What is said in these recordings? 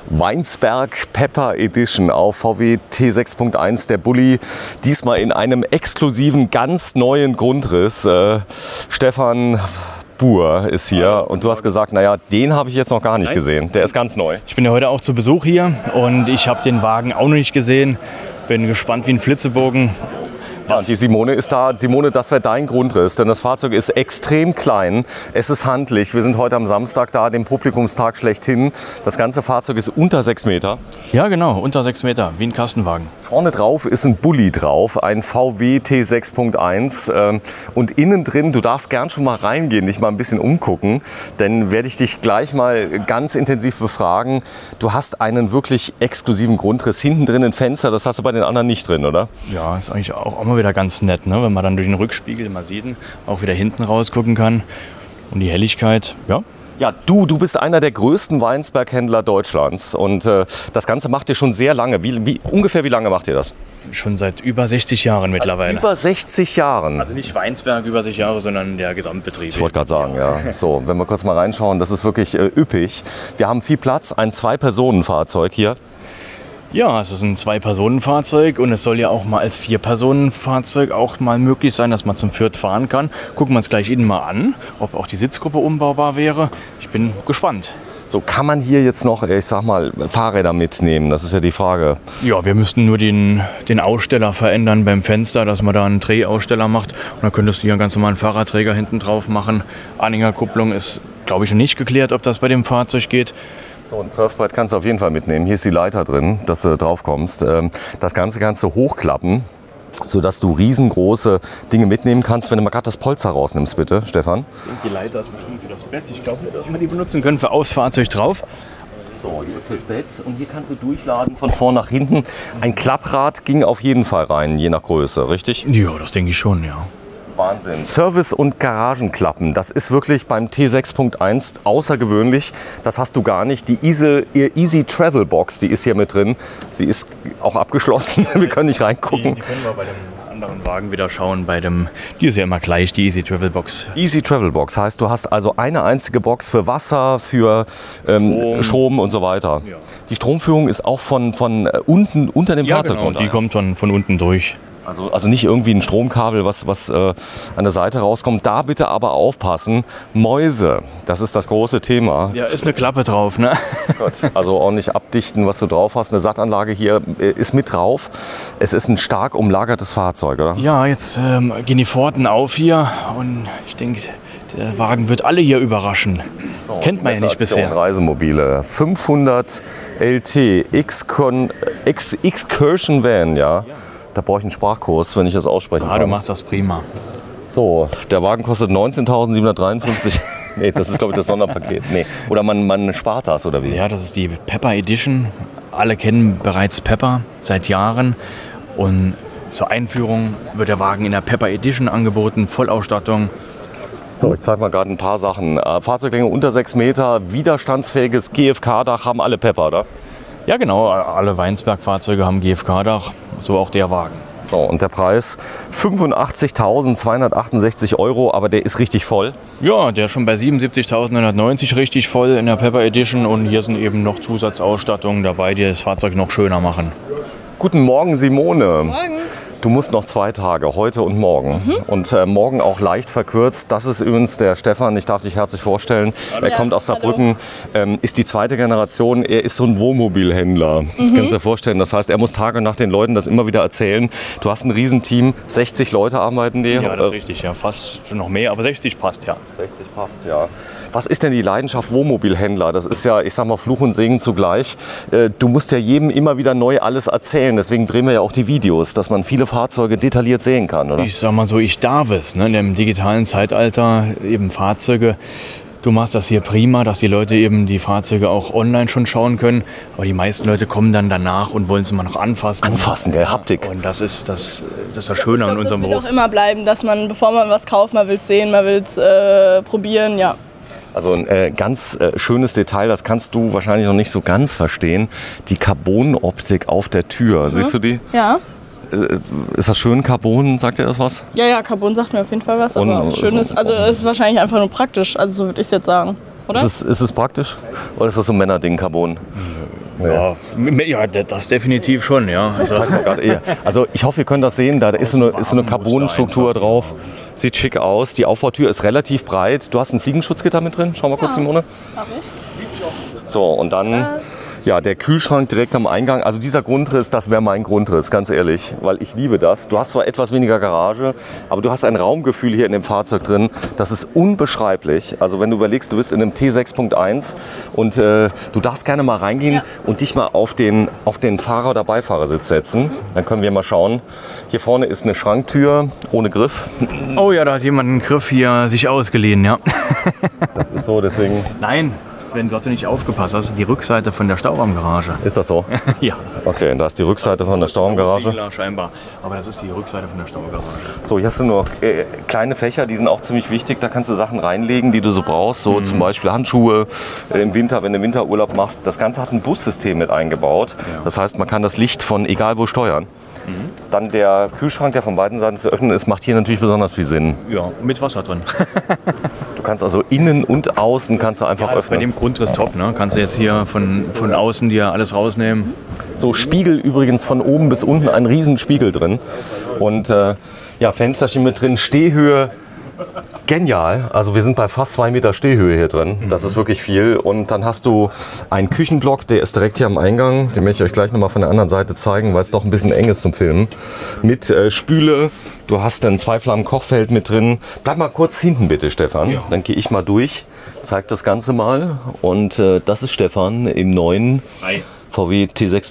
Weinsberg Pepper Edition auf VW T6.1, der Bulli, diesmal in einem exklusiven, ganz neuen Grundriss. Stefan Buhr ist hier und du hast gesagt, naja, den habe ich jetzt noch gar nicht gesehen, der ist ganz neu. Ich bin ja heute auch zu Besuch hier und ich habe den Wagen auch noch nicht gesehen, bin gespannt wie ein Flitzebogen. Ja, die Simone ist da. Simone, das wäre dein Grundriss, denn das Fahrzeug ist extrem klein. Es ist handlich. Wir sind heute am Samstag da, dem Publikumstag schlechthin. Das ganze Fahrzeug ist unter 6 Meter. Ja, genau, unter 6 Meter, wie ein Kastenwagen. Vorne drauf ist ein Bulli drauf, ein VW T6.1. Und innen drin, du darfst gern schon mal reingehen, dich mal ein bisschen umgucken, denn werde ich dich gleich mal ganz intensiv befragen. Du hast einen wirklich exklusiven Grundriss. Hinten drin ein Fenster, das hast du bei den anderen nicht drin, oder? Ja, ist eigentlich auch mal wieder ganz nett, ne? Wenn man dann durch den Rückspiegel mal sieht, auch wieder hinten rausgucken kann. Und die Helligkeit, ja. Ja, du bist einer der größten Weinsberg-Händler Deutschlands und das Ganze macht ihr schon sehr lange. Ungefähr wie lange macht ihr das? Schon seit über 60 Jahren mittlerweile. Über 60 Jahren? Also nicht Weinsberg über 60 Jahre, sondern der Gesamtbetrieb. Ich wollte gerade sagen, ja. So, wenn wir kurz mal reinschauen, das ist wirklich üppig. Wir haben viel Platz, ein 2-Personen-Fahrzeug hier. Ja, es ist ein 2-Personen-Fahrzeug und es soll ja auch mal als 4-Personen-Fahrzeug auch mal möglich sein, dass man zum Viert fahren kann. Gucken wir uns gleich innen mal an, ob auch die Sitzgruppe umbaubar wäre. Ich bin gespannt. So, kann man hier jetzt noch, ich sag mal, Fahrräder mitnehmen? Das ist ja die Frage. Ja, wir müssten nur den Aussteller verändern beim Fenster, dass man da einen Drehaussteller macht. Und dann könntest du hier einen ganz normalen Fahrradträger hinten drauf machen. Anhängerkupplung ist, glaube ich, noch nicht geklärt, ob das bei dem Fahrzeug geht. So, ein Surfbrett kannst du auf jeden Fall mitnehmen. Hier ist die Leiter drin, dass du drauf kommst. Das Ganze kannst du hochklappen, sodass du riesengroße Dinge mitnehmen kannst. Wenn du mal gerade das Polster rausnimmst, bitte, Stefan. Die Leiter ist bestimmt für das Bett. Ich glaube nicht, dass wir die benutzen können für aufs Fahrzeug drauf. So, hier ist fürs Bett und hier kannst du durchladen von vorn nach hinten. Ein Klapprad ging auf jeden Fall rein, je nach Größe, richtig? Ja, das denke ich schon, ja. Wahnsinn. Service- und Garagenklappen, das ist wirklich beim T6.1 außergewöhnlich. Das hast du gar nicht. Die Easy Travel Box, die ist hier mit drin. Sie ist auch abgeschlossen. Wir können nicht reingucken. Die können wir bei dem anderen Wagen wieder schauen. Die ist ja immer gleich, die Easy Travel Box. Easy Travel Box heißt, du hast also eine einzige Box für Wasser, für Strom und so weiter. Ja. Die Stromführung ist auch von unten unter dem Fahrzeug. Genau, die kommt von unten durch. Also nicht irgendwie ein Stromkabel, was an der Seite rauskommt. Da bitte aber aufpassen. Mäuse, das ist das große Thema. Ja, ist eine Klappe drauf, ne? Also ordentlich abdichten, was du drauf hast. Eine Sattanlage hier ist mit drauf. Es ist ein stark umlagertes Fahrzeug, oder? Ja, jetzt gehen die Pforten auf hier und ich denke, der Wagen wird alle hier überraschen. So, kennt man ja nicht bisher. Reisemobile. 500 LT Excursion Van, ja. Da brauche ich einen Sprachkurs, wenn ich das aussprechen kann. Du machst das prima. So, der Wagen kostet 19.753. Nee, das ist, glaube ich, das Sonderpaket. Nee. Oder man spart das, oder wie? Ja, das ist die Pepper Edition. Alle kennen bereits Pepper seit Jahren. Und zur Einführung wird der Wagen in der Pepper Edition angeboten, Vollausstattung. So, ich zeige mal gerade ein paar Sachen. Fahrzeuglänge unter 6 Meter, widerstandsfähiges GFK-Dach, haben alle Pepper, oder? Ja, genau. Alle Weinsberg-Fahrzeuge haben GFK-Dach, so auch der Wagen. So, und der Preis 85.268 €, aber der ist richtig voll. Ja, der ist schon bei 77.990 richtig voll in der Pepper Edition und hier sind eben noch Zusatzausstattungen dabei, die das Fahrzeug noch schöner machen. Guten Morgen, Simone. Morgen. Du musst noch 2 Tage, heute und morgen. Und morgen auch leicht verkürzt. Das ist übrigens der Stefan, ich darf dich herzlich vorstellen. Er kommt aus Saarbrücken, ist die 2. Generation. Er ist so ein Wohnmobilhändler. Du kannst dir vorstellen, das heißt, er muss Tag und Nacht den Leuten das immer wieder erzählen. Du hast ein Riesenteam, 60 Leute arbeiten die. Ja, das ist richtig, ja. Fast noch mehr, aber 60 passt, ja. 60 passt, ja. Was ist denn die Leidenschaft Wohnmobilhändler? Das ist ja, ich sag mal, Fluch und Segen zugleich. Du musst ja jedem immer wieder neu alles erzählen. Deswegen drehen wir ja auch die Videos, dass man viele Fahrzeuge detailliert sehen kann, oder? Ich sag mal so, ich darf es. Ne? In dem digitalen Zeitalter eben Fahrzeuge. Du machst das hier prima, dass die Leute eben die Fahrzeuge auch online schon schauen können. Aber die meisten Leute kommen dann danach und wollen es immer noch anfassen. Anfassen, gell? Haptik. Und das ist das Schöne an unserem Beruf. Das wird auch immer bleiben, dass man, bevor man was kauft, man will es sehen, man will es probieren, ja. Also ein ganz schönes Detail, das kannst du wahrscheinlich noch nicht so ganz verstehen. Die Carbon-Optik auf der Tür, siehst du die? Ja. Ist das schön, Carbon, sagt ihr das was? Ja, ja, Carbon sagt mir auf jeden Fall was, aber ob es schön ist, also es ist wahrscheinlich einfach nur praktisch, also so würde ich es jetzt sagen, oder? Ist es praktisch oder ist das so ein Männerding, Carbon? Ja, das definitiv schon, ja. Also ich hoffe, ihr könnt das sehen, da ist so eine Carbonstruktur drauf. Sieht schick aus. Die Aufbautür ist relativ breit. Du hast ein Fliegenschutzgitter mit drin. Schau mal kurz, Simone. Hab ich. So, und dann ja, der Kühlschrank direkt am Eingang. Also dieser Grundriss, das wäre mein Grundriss, ganz ehrlich, weil ich liebe das. Du hast zwar etwas weniger Garage, aber du hast ein Raumgefühl hier in dem Fahrzeug drin. Das ist unbeschreiblich. Also wenn du überlegst, du bist in einem T6.1 und du darfst gerne mal reingehen und dich mal auf den Fahrer- oder Beifahrersitz setzen. Dann können wir mal schauen. Hier vorne ist eine Schranktür ohne Griff. Oh ja, da hat jemand einen Griff hier sich ausgeliehen, ja. Das ist so, deswegen... Nein. Sven, du hast ja nicht aufgepasst, das ist die Rückseite von der Stauraumgarage. Ist das so? Ja. Okay, da ist die Rückseite von der Stauraumgarage. Klar, scheinbar. Aber das ist die Rückseite von der Stauraumgarage. So, hier hast du nur kleine Fächer, die sind auch ziemlich wichtig. Da kannst du Sachen reinlegen, die du so brauchst. So zum Beispiel Handschuhe im Winter, wenn du Winterurlaub machst. Das Ganze hat ein Bussystem mit eingebaut. Ja. Das heißt, man kann das Licht von egal wo steuern. Dann der Kühlschrank, der von beiden Seiten zu öffnen ist, macht hier natürlich besonders viel Sinn. Ja, mit Wasser drin. Du kannst also innen und außen kannst du einfach öffnen. Bei dem Grundriss top, ne? Kannst du jetzt hier von außen dir alles rausnehmen. So Spiegel übrigens von oben bis unten, ein riesen Spiegel drin. Und ja, Fensterchen mit drin, Stehhöhe. Genial, also wir sind bei fast 2 Meter Stehhöhe hier drin, das ist wirklich viel. Und dann hast du einen Küchenblock, der ist direkt hier am Eingang, den möchte ich euch gleich nochmal von der anderen Seite zeigen, weil es doch ein bisschen eng ist zum Filmen. Mit Spüle, du hast ein 2-Flammen-Kochfeld mit drin. Bleib mal kurz hinten bitte, Stefan, dann gehe ich mal durch, zeig das Ganze mal. Und das ist Stefan im neuen VW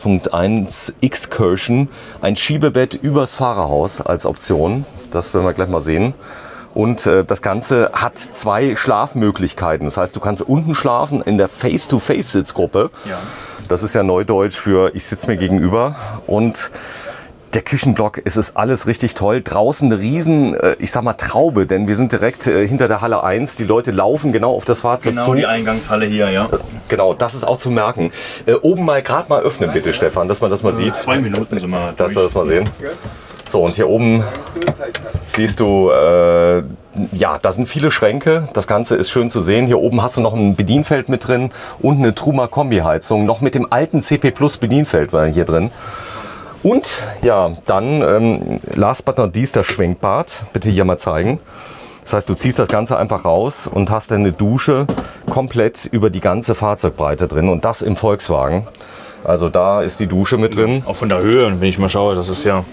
T6.1 Excursion, ein Schiebebett übers Fahrerhaus als Option, das werden wir gleich mal sehen. Und das Ganze hat 2 Schlafmöglichkeiten. Das heißt, du kannst unten schlafen in der Face-to-Face-Sitzgruppe. Ja. Das ist ja Neudeutsch für ich sitze mir gegenüber. Und der Küchenblock, es ist alles richtig toll. Draußen eine riesen, ich sag mal Traube, denn wir sind direkt hinter der Halle 1. Die Leute laufen genau auf das Fahrzeug zu. Genau die Eingangshalle hier, ja. Genau, das ist auch zu merken. Oben mal gerade mal öffnen bitte, Stefan, dass man das mal sieht. 2 Minuten sind wir dass wir das mal sehen. So, und hier oben siehst du, ja, da sind viele Schränke. Das Ganze ist schön zu sehen. Hier oben hast du noch ein Bedienfeld mit drin und eine Truma Kombi-Heizung. Noch mit dem alten CP Plus Bedienfeld war hier drin. Und ja, dann, last but not least, das Schwenkbad. Bitte hier mal zeigen. Das heißt, du ziehst das Ganze einfach raus und hast dann eine Dusche komplett über die ganze Fahrzeugbreite drin. Und das im Volkswagen. Also da ist die Dusche mit drin. Auch von der Höhe, wenn ich mal schaue, das ist ja...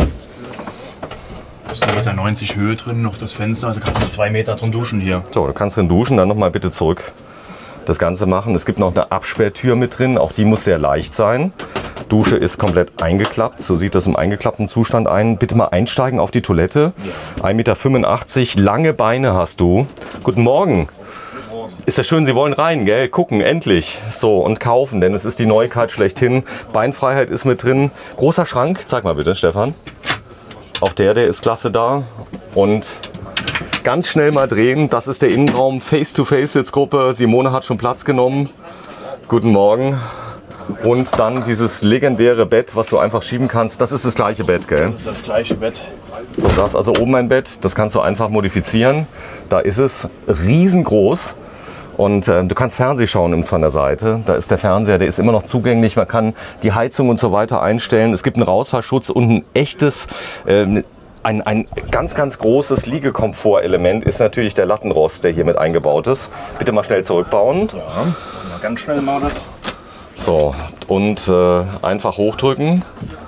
1,90 Meter Höhe drin, noch das Fenster, da kannst du 2 Meter drum duschen hier. So, du kannst drin duschen, dann nochmal bitte zurück das Ganze machen. Es gibt noch eine Absperrtür mit drin, auch die muss sehr leicht sein. Dusche ist komplett eingeklappt, so sieht das im eingeklappten Zustand ein. Bitte mal einsteigen auf die Toilette. 1,85 Meter, lange Beine hast du. Guten Morgen. Ist ja schön, Sie wollen rein, gell? Gucken, endlich. So, und kaufen, denn es ist die Neuigkeit schlechthin. Beinfreiheit ist mit drin. Großer Schrank, zeig mal bitte, Stefan. Auch der ist klasse da. Und ganz schnell mal drehen, das ist der Innenraum, Face-to-Face-Sitzgruppe. Simone hat schon Platz genommen. Guten Morgen. Und dann dieses legendäre Bett, was du einfach schieben kannst. Das ist das gleiche Bett, gell? Das ist das gleiche Bett. So, da ist also oben ein Bett, das kannst du einfach modifizieren. Da ist es riesengroß. Und du kannst Fernsehen schauen an der Seite. Da ist der Fernseher, der ist immer noch zugänglich. Man kann die Heizung und so weiter einstellen. Es gibt einen Rausfallschutz und ein echtes, ein ganz, ganz großes Liegekomfortelement ist natürlich der Lattenrost, der hier mit eingebaut ist. Bitte mal schnell zurückbauen. Ja, mal ganz schnell mal das. So, und einfach hochdrücken.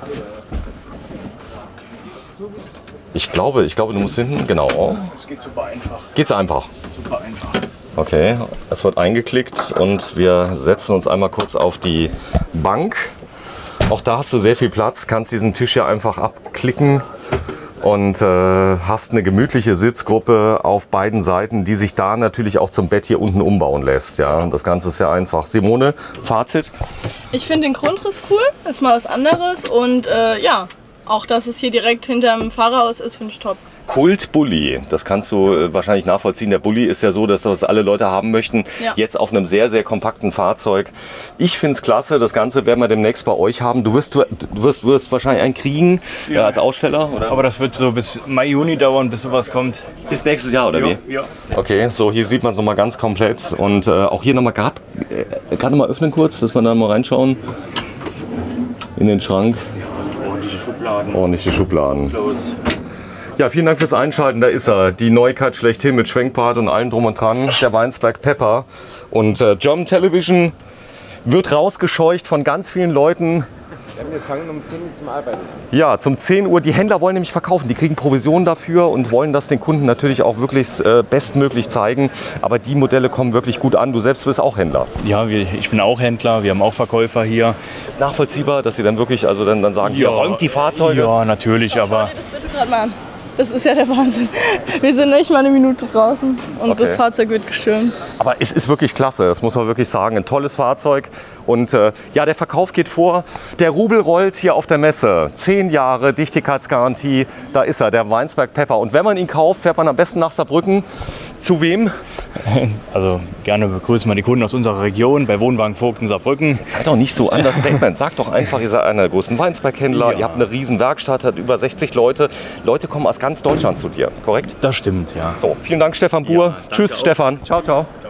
Ich glaube, du musst hinten, genau. Es geht super einfach. Geht's einfach? Super einfach. Okay, es wird eingeklickt und wir setzen uns einmal kurz auf die Bank. Auch da hast du sehr viel Platz, kannst diesen Tisch hier einfach abklicken und hast eine gemütliche Sitzgruppe auf beiden Seiten, die sich da natürlich auch zum Bett hier unten umbauen lässt. Ja, und das Ganze ist ja einfach. Simone, Fazit? Ich finde den Grundriss cool, ist mal was anderes und ja, auch dass es hier direkt hinterm Fahrerhaus ist, finde ich top. Kult-Bulli, das kannst du wahrscheinlich nachvollziehen. Der Bulli ist ja so, dass das alle Leute haben möchten. Ja. Jetzt auf einem sehr, sehr kompakten Fahrzeug. Ich finde es klasse, das Ganze werden wir demnächst bei euch haben. Du wirst wahrscheinlich einen kriegen als Aussteller, oder? Aber das wird so bis Mai, Juni dauern, bis sowas kommt. Bis nächstes Jahr, oder wie? Ja. Okay, so hier sieht man es nochmal ganz komplett. Und auch hier nochmal gerade mal öffnen kurz, dass wir da mal reinschauen. in den Schrank. Ordentliche Schubladen. Ordentliche Schubladen. Los. Ja, vielen Dank fürs Einschalten. Da ist er. Die Neuigkeit schlechthin mit Schwenkbad und allem drum und dran. Der Weinsberg Pepper. Und German Television wird rausgescheucht von ganz vielen Leuten. Wir fangen um 10 Uhr zum Arbeiten an. Ja, zum 10 Uhr. Die Händler wollen nämlich verkaufen. Die kriegen Provision dafür und wollen das den Kunden natürlich auch wirklich bestmöglich zeigen. Aber die Modelle kommen wirklich gut an. Du selbst bist auch Händler. Ja, ich bin auch Händler. Wir haben auch Verkäufer hier. Ist nachvollziehbar, dass sie dann wirklich also dann sagen, hier räumt die Fahrzeuge. Ja, natürlich, aber... Schau dir das bitte gerade mal an. Das ist ja der Wahnsinn. Wir sind nicht mal eine Minute draußen und Okay. das Fahrzeug wird gestürmt. Aber es ist wirklich klasse, das muss man wirklich sagen. Ein tolles Fahrzeug. Und ja, der Verkauf geht vor. Der Rubel rollt hier auf der Messe. 10 Jahre Dichtigkeitsgarantie. Da ist er, der Weinsberg Pepper. Und wenn man ihn kauft, fährt man am besten nach Saarbrücken. Zu wem? Also gerne begrüßen wir die Kunden aus unserer Region bei Wohnwagen Vogt in Saarbrücken. Seid doch nicht so Understatement. Sagt doch einfach, ihr seid einer der großen Weinsberg-Händler. Ja. Ihr habt eine riesen Werkstatt, hat über 60 Leute. Leute kommen aus ganz Deutschland zu dir, korrekt? Das stimmt, ja. So, vielen Dank, Stefan Buhr. Ja, danke Tschüss, auch. Stefan. Ciao, ciao.